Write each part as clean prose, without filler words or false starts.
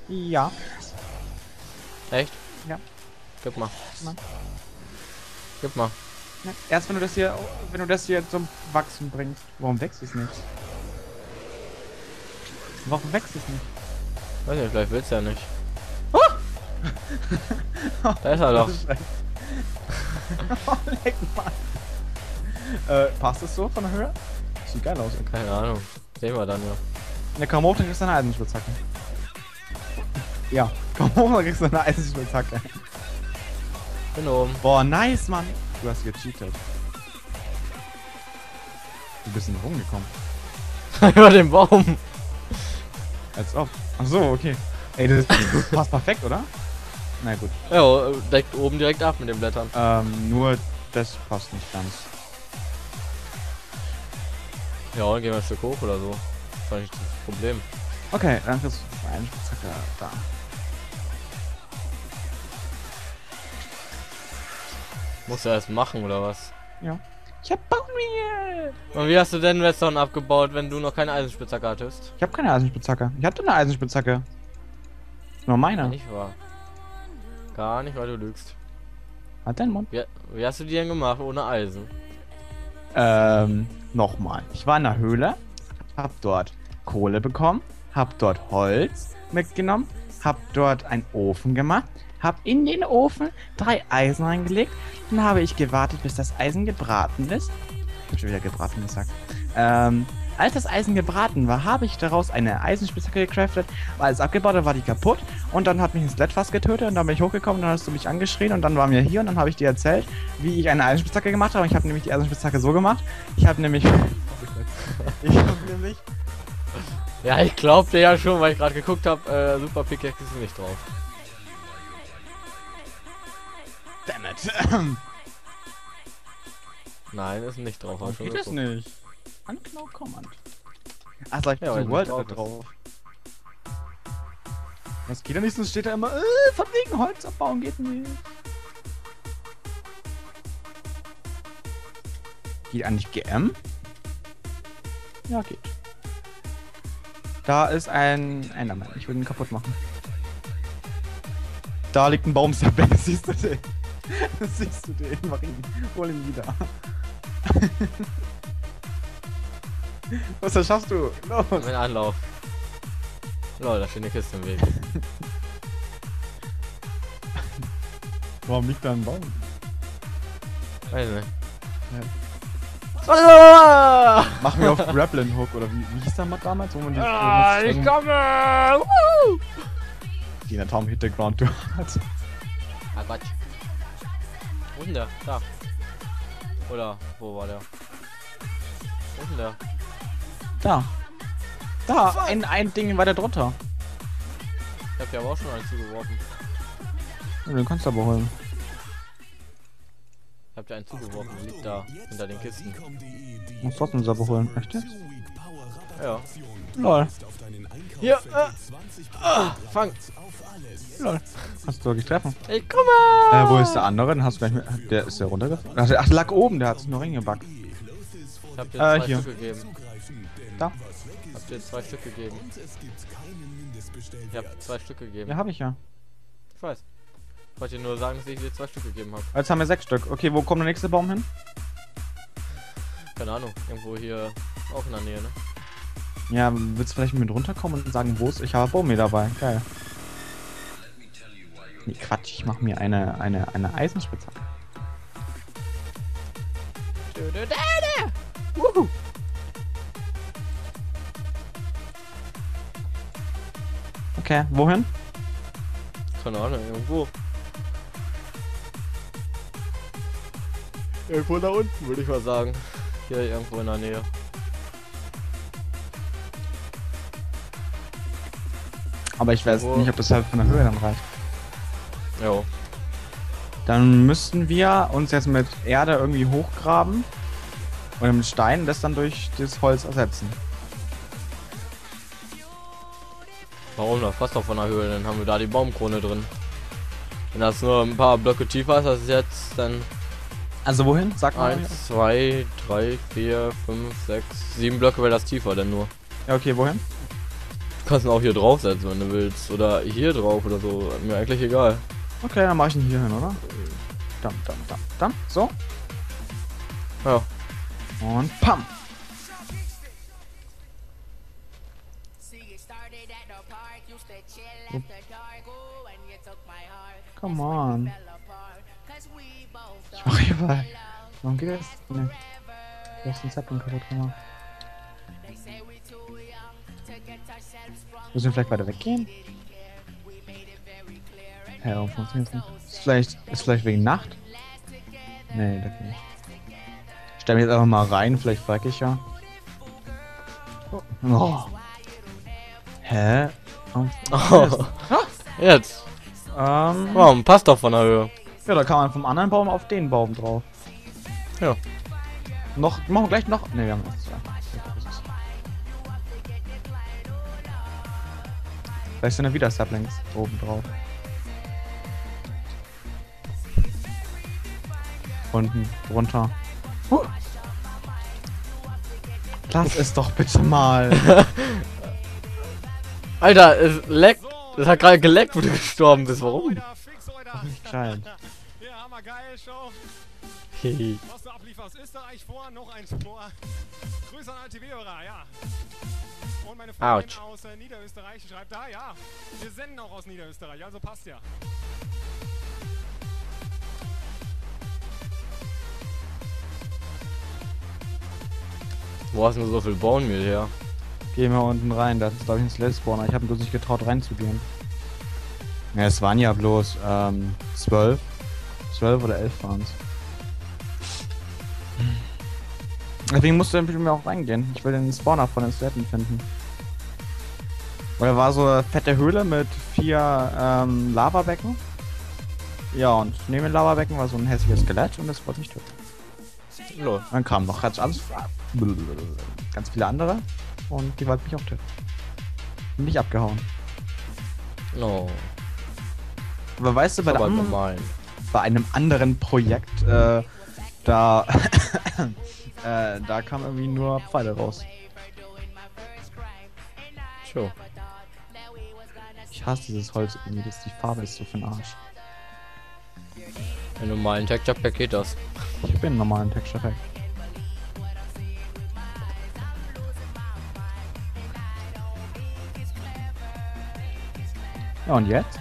Ja. Echt? Ja. Gib mal. Nein. Gib mal. Ja. Erst wenn du das hier zum Wachsen bringst. Warum wächst es nicht? Warum wächst es nicht? Weiß nicht, vielleicht willst du ja nicht. Oh! Da ist er doch. Oh, leck mal. Passt das so von der Höhe? Sieht geil aus. Keine Ahnung. Sehen wir dann ja. Ne, komm hoch, dann kriegst du eine Eisenspitzhacke. Ja, komm hoch, dann kriegst du eine Eisenspitzhacke. Bin oben. Boah, nice, Mann. Du hast gecheatet. Du bist in rumgekommen. Über den Baum. Als ob. Ach so, okay. Ey, das passt perfekt, oder? Na gut. Ja, deckt oben direkt ab mit den Blättern. Nur das passt nicht ganz. Ja, dann gehen wir ein Stück hoch oder so. Das ist nicht das Problem. Okay, dann kriegst du eine Spitzhacke da. Musst du erst machen oder was? Ja. Ich hab Baumwolle. Und wie hast du denn Redstone abgebaut, wenn du noch keine Eisenspitzhacke hattest? Ich hab keine Eisenspitzhacke. Ich hatte eine Eisenspitzhacke. Nur meine. Nicht wahr. Gar nicht, weil du lügst. Hat dein Mund? Wie hast du die denn gemacht ohne Eisen? Nochmal. Ich war in der Höhle, hab dort Kohle bekommen, hab dort Holz mitgenommen, hab dort einen Ofen gemacht, hab in den Ofen 3 Eisen reingelegt, dann habe ich gewartet, bis das Eisen gebraten ist. Ich hab schon wieder gebraten gesagt. Als das Eisen gebraten war, habe ich daraus eine Eisenspitzhacke gecraftet, war alles abgebaut, dann war die kaputt und dann hat mich ein Skelett fast getötet und dann bin ich hochgekommen, dann hast du mich angeschrien und dann waren wir hier und dann habe ich dir erzählt, wie ich eine Eisenspitzhacke gemacht habe. Und ich habe nämlich die Eisenspitzhacke so gemacht. Ich habe nämlich... Ja, ich glaubte ja schon, weil ich gerade geguckt habe, Super Pickaxe ist nicht drauf. Damn it. Nein, ist nicht drauf. Warum geht das nicht? Unknown Command. Ach, gleich Ja, ja, weil World nicht drauf. Das geht ja nicht, sonst steht da immer, von wegen Holz abbauen geht nicht. Geht eigentlich GM? Ja, geht. Da ist ein Enderman. Ich will ihn kaputt machen. Da liegt ein Baumstepback. Siehst du den? Siehst du den? Mach ihn. Hol ihn wieder. Was schaffst du? Los! Mein Anlauf. Lol, da steht eine Kiste im Weg. Warum liegt da ein Baum? Weiß nicht. Machen wir auf Grappling Hook oder wie hieß der mal damals? Wo man die, Ich komme! die in der Tom Hit the Ground hat. Ah, Quatsch. Wo ist denn der? Da. Oder, wo war der? Wo ist denn der? Da. Da, ein Ding weiter drunter. Ich hab ja aber auch schon einen zugeworfen. Ja, den kannst du aber holen. Ich hab dir einen zugeworfen, der liegt da hinter den Kisten. Muss trotzdem selber holen. Echt jetzt? Ja. Lol. Hier! Fang! Lol. Hast du wirklich treffen? Ich komme! Wo ist der andere? Den hast du gleich mit. Der ist ja runtergefallen. Ach, der lag oben, der hat sich nur reingebackt. Ich hab dir 2 hier. Stück gegeben. Da. Ich hab dir 2 Stück gegeben. Ich hab 2 Stück gegeben. Ja, hab ich ja. Ich weiß. Ich wollte dir nur sagen, dass ich dir 2 Stück gegeben habe. Jetzt haben wir 6 Stück. Okay, wo kommt der nächste Baum hin? Keine Ahnung, irgendwo hier auch in der Nähe, ne? Ja, willst du vielleicht mit runterkommen und sagen, wo ist? Ich habe Baum mit dabei. Geil. Nee, Quatsch, ich mach mir eine Eisenspitzhacke. Wuhu. Okay, wohin? Keine Ahnung, irgendwo. Irgendwo da unten, würde ich mal sagen. Hier irgendwo in der Nähe. Aber ich weiß Wo? nicht, ob das halt von der Höhe dann reicht. Jo. Dann müssten wir uns jetzt mit Erde irgendwie hochgraben und mit Stein das dann durch das Holz ersetzen. Warum noch? Fast doch von der Höhe, dann haben wir da die Baumkrone drin. Wenn das nur ein paar Blöcke tiefer ist als jetzt, dann Also wohin? Sag mal. 1, 2, 3, 4, 5, 6, 7 Blöcke wäre das tiefer, denn nur. Ja, okay, wohin? kannst ihn auch hier draufsetzen, wenn du willst. Oder hier drauf oder so. Mir eigentlich egal. Okay, dann mach ich ihn hier hin, oder? Dann. So. Ja. Und pam. Come on. Ich mach hier mal. Warum geht das? Ne. Du hast den Zeitpunkt kaputt gemacht. Müssen wir vielleicht weiter weggehen? Hä, warum funktioniert das nicht? Ist vielleicht wegen Nacht? Nee, das nicht. Ich stell mich jetzt einfach mal rein, vielleicht frag ich ja. Oh. Hä? Oh. Jetzt. Warum? Passt doch von der Höhe. Ja, da kann man vom anderen Baum auf den Baum drauf. Ja. Noch, machen wir gleich noch. Ne, wir haben noch zwei. Vielleicht sind da wieder Saplings oben drauf. Unten, runter. Lass es doch bitte mal. Alter, es leckt. Es hat gerade geleckt, wo du gestorben bist. Warum? Ach, nicht gescheit. Ja, hammergeil, Show. Hehe. Was du ablieferst, Österreich vor, noch eins vor. Grüße an TV-Hörer, ja. Und meine Freundin Autsch. aus Niederösterreich schreibt da, ja. Wir senden auch aus Niederösterreich, also passt ja. Wo hast du so viel Bone Meal her? Geh mal unten rein, das ist glaube ich ein Slave-Spawner. Ich habe mir bloß nicht getraut reinzugehen. Ja, es waren ja bloß 12. 12 oder 11 waren es. Deswegen musst du mit mir auch reingehen. Ich will den Spawner von den Skeletton finden. Weil da war so eine fette Höhle mit 4 Lavabecken. Ja, und neben dem Lavabecken war so ein hässliches Skelett und das wollte mich töten. Lol. Dann kamen noch ganz viele andere und die wollten mich auch töten. Bin nicht abgehauen. No. Aber weißt du, bei, Aber gemein. bei einem anderen Projekt, da da kam irgendwie nur Pfeile raus. Sure. Ich hasse dieses Holz irgendwie, die Farbe ist so für den Arsch. Im normalen Texture Pack geht das. Ich bin einen normalen Texture Pack. Ja, und jetzt?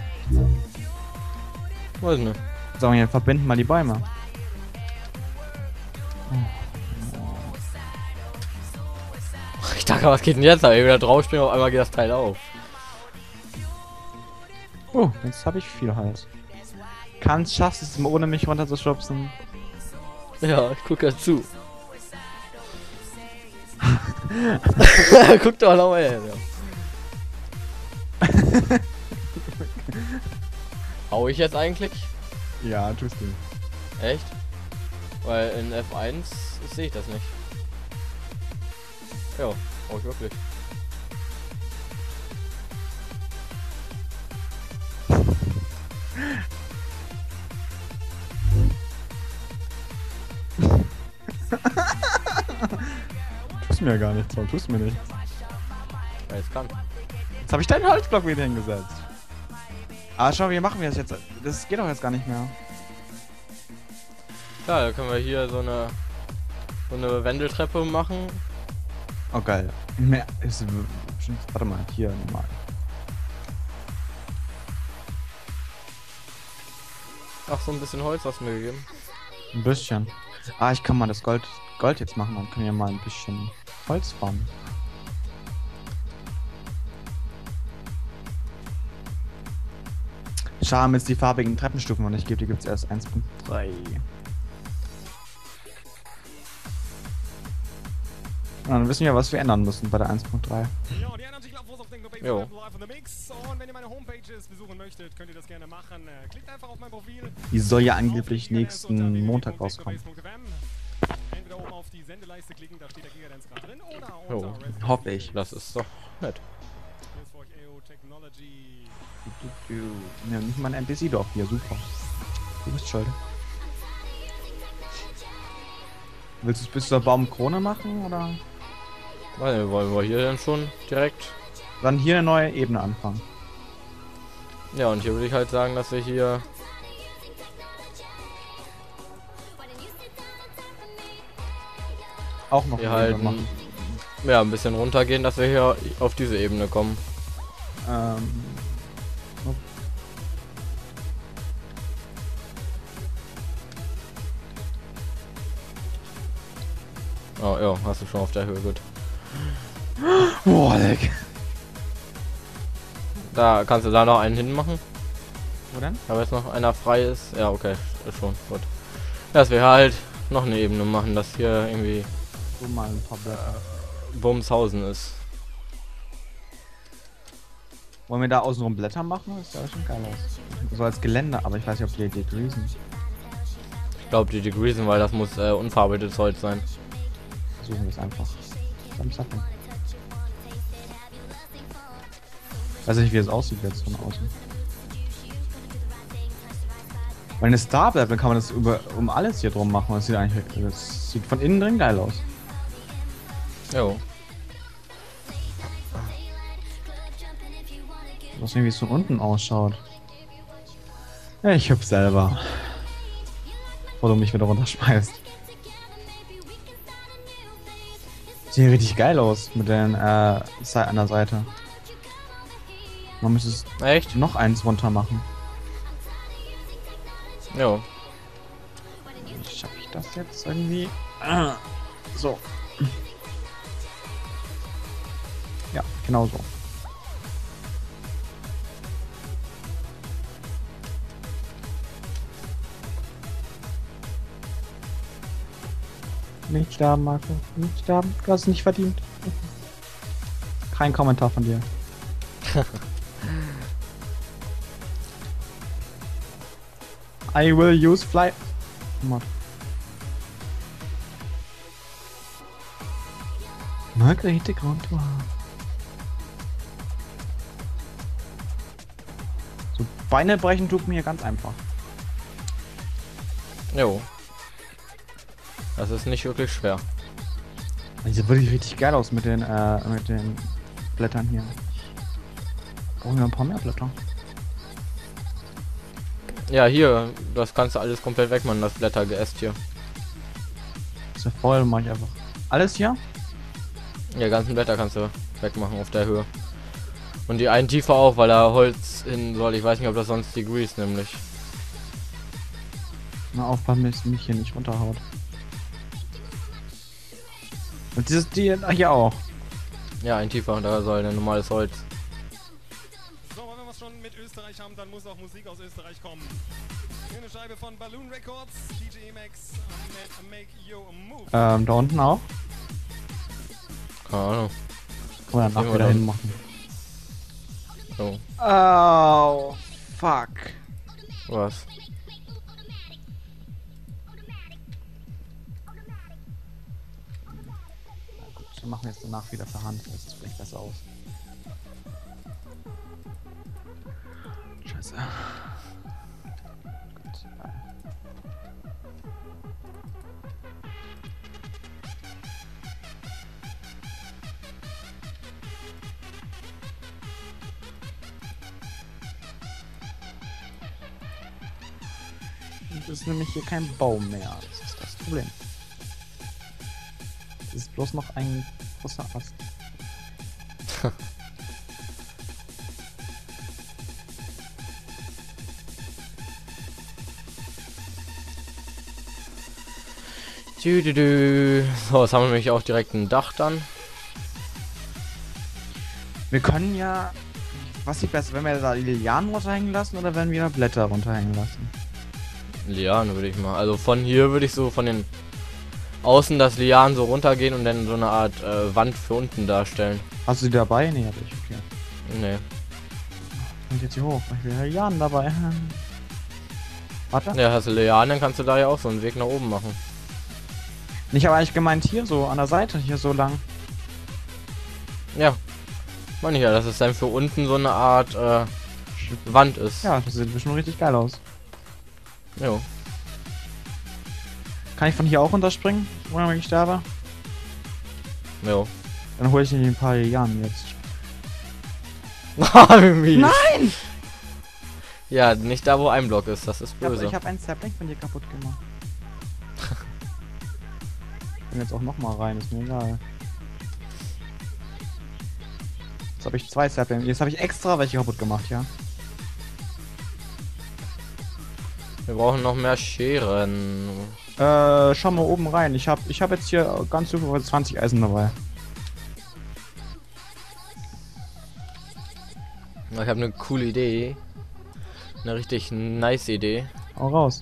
Weiß nicht. Sagen wir, verbinden mal die Bäume. Ich dachte, was geht denn jetzt? Aber wieder draufspringen, auf einmal geht das Teil auf. Jetzt habe ich viel Holz. Schaffst du es mal ohne mich runter zu schubsen? Ja, ich guck ja zu. Guck doch mal her. Ja. Hau ich jetzt eigentlich? Ja, tust du. Echt? Weil in F1 sehe ich das nicht. Ja, hau ich wirklich. Tust mir ja gar nichts, tust mir nicht. Ja, jetzt kann. Jetzt habe ich deinen Holzblock wieder hingesetzt. Aber schau, wie machen wir das jetzt? Das geht doch jetzt gar nicht mehr. Ja, da können wir hier so eine Wendeltreppe machen. Oh geil. Mehr ist, warte mal, hier nochmal. Ach, so ein bisschen Holz hast du mir gegeben. Ein bisschen. Ich kann mal das Gold jetzt machen, dann können wir mal ein bisschen Holz farmen. Schade, jetzt die farbigen Treppenstufen noch nicht gibt, die gibt es erst 1.3. Dann wissen wir, was wir ändern müssen bei der 1.3. Ja, die ändern sich auf auf den Jo. Live on the Mix. Und wenn ihr meine Homepages besuchen möchtet, könnt ihr das gerne machen. Klickt einfach auf mein Profil. Die soll ja angeblich nächsten Montag rauskommen. Entweder oben auf die Sendeleiste klicken, da steht der Gigadance gerade drin, oder Jo. unter Red Hoffe ich. Das ist doch nett. Hier ist für euch AO Technology. Ja, nicht mal ein NPC doch hier, super. Du bist schuld. Willst du es bis zur Baumkrone machen, oder? Weil wollen wir hier dann schon direkt Dann hier eine neue Ebene anfangen. Ja, und hier würde ich halt sagen, dass wir hier Auch noch hier eine halt Ebene machen. ja, ein bisschen runtergehen, dass wir hier auf diese Ebene kommen. Oh ja, hast du schon auf der Höhe, gut. Boah, leck. Da kannst du da noch einen hinmachen. Wo denn? Aber jetzt noch einer frei ist. Ja, okay, ist schon gut. Dass wir halt noch eine Ebene machen, dass hier irgendwie So mal ein paar Blätter. Bumshausen ist. Wollen wir da außenrum Blätter machen? Das sieht ja schon geil aus. So als Geländer, aber ich weiß nicht, ob die degreasen. Ich glaube, die degreasen, weil das muss unverarbeitetes Holz sein. Versuchen wir es einfach. Samstag. Weiß nicht, wie es aussieht jetzt von außen. Wenn es Star bleibt, dann kann man das um alles hier drum machen. Das sieht eigentlich, das sieht von innen drin geil aus. Jo. Was irgendwie so unten ausschaut. Ja, ich hüpf selber. Bevor du mich wieder runterschmeißt. Sieht richtig geil aus mit den an der Seite. Man müsste es Echt? noch eins runter machen. Jo. Schaffe ich das jetzt irgendwie? So. Ja, genau so. Nicht sterben, Marco. Nicht sterben. Du hast es nicht verdient. Kein Kommentar von dir. I will use fly. Mod. Margarete Grand Tour. So, Beine brechen tut mir ganz einfach. Jo. Das ist nicht wirklich schwer. Das sieht wirklich richtig geil aus mit den Blättern hier. Brauchen wir ein paar mehr Blätter. Ja, hier, das kannst du alles komplett wegmachen, das Blättergeäst hier. Das ist ja voll, mach ich einfach. Alles hier? Ja, ganzen Blätter kannst du wegmachen auf der Höhe. Und die einen tiefer auch, weil da Holz hin soll. Ich weiß nicht, ob das sonst Degrees nämlich. Na, aufpassen, dass mich hier nicht runterhaut. Und dieses hier auch. Ja, ein tiefer, da soll ein normales Holz. So, aber wenn wir es schon mit Österreich haben, dann muss auch Musik aus Österreich kommen. Hier eine Scheibe von Balloon Records, DJ Max, Make You Move. Da unten auch. Keine Ahnung. Oder nach Sehen wir wieder dann. hin machen. So, Oh, fuck. was? Na gut, dann machen wir es danach wieder per Hand. Das sieht vielleicht besser aus. Scheiße. Gut. Das ist nämlich hier kein Baum mehr. Das ist das Problem. Das ist bloß noch ein großer Ast. So, jetzt haben wir nämlich auch direkt ein Dach dann. Wir können ja... Was sieht besser, wenn wir da die Lianen runterhängen lassen oder wenn wir da Blätter runterhängen lassen? Lianen würde ich mal. Also von hier würde ich so von den Außen das Lianen so runtergehen und dann so eine Art Wand für unten darstellen. Hast du die dabei? Nee, hab ich. Okay. Nee. Und jetzt hier hoch. Ich will Lianen dabei. Warte. Ja, hast du Lianen, dann kannst du da ja auch so einen Weg nach oben machen. Ich habe eigentlich gemeint hier so an der Seite, hier so lang. Ja. Meine ich ja, dass es dann für unten so eine Art Wand ist. Ja, das sieht schon richtig geil aus. Jo. Kann ich von hier auch runterspringen, wenn ich sterbe? Jo. Dann hole ich mir ein paar Lianen jetzt. Wie mies. Nein! Ja, nicht da, wo ein Block ist. Das ist böse. Ich habe einen Sapling von dir kaputt gemacht. Ich bin jetzt auch noch mal rein, ist mir egal. Jetzt habe ich 2 Sapling. Jetzt habe ich extra welche kaputt gemacht, ja. Wir brauchen noch mehr Scheren. Schau mal oben rein. Ich hab jetzt hier ganz über 20 Eisen dabei. Ich habe eine coole Idee. Eine richtig nice Idee. Hau raus.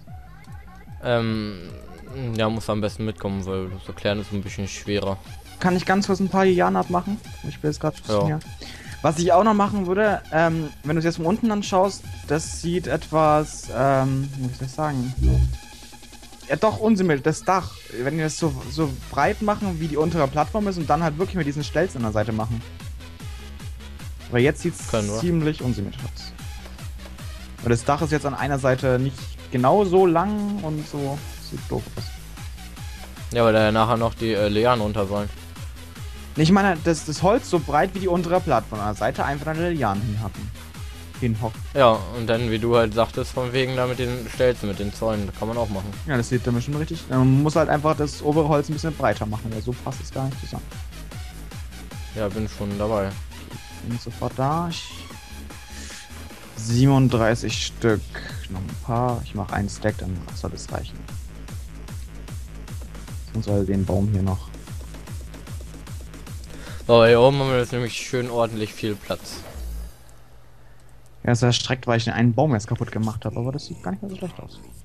Ja, muss am besten mitkommen, weil das Erklären ist ein bisschen schwerer. Kann ich ganz kurz ein paar Jahren machen? Ich will jetzt gerade Ja. hier. Was ich auch noch machen würde, wenn du es jetzt von unten anschaust, das sieht etwas, wie soll ich sagen? Ja, doch unsymmetrisch. Das Dach. Wenn wir es so breit machen, wie die untere Plattform ist und dann halt wirklich mit diesen Stelzen an der Seite machen. Aber jetzt sieht Können es wir. ziemlich unsymmetrisch aus. Weil das Dach ist jetzt an einer Seite nicht genau so lang und so. Sieht doof aus. Ja, weil da ja nachher noch die Lianen runter sollen. Ich meine, das Holz so breit wie die untere Plattform an der Seite einfach eine Lianen hinhocken. Ja, und dann, wie du halt sagtest, von wegen da mit den Stelzen, mit den Zäunen, das kann man auch machen. Ja, das sieht dann schon richtig. Man muss halt einfach das obere Holz ein bisschen breiter machen, weil so passt es gar nicht zusammen. Ja, bin schon dabei. Bin sofort da. 37 Stück. Noch ein paar. Ich mache einen Stack, dann soll es reichen. Und soll den Baum hier noch. So, hier oben haben wir jetzt nämlich schön ordentlich viel Platz. Er ist erstreckt, weil ich den einen Baum jetzt kaputt gemacht habe, aber das sieht gar nicht mehr so schlecht aus.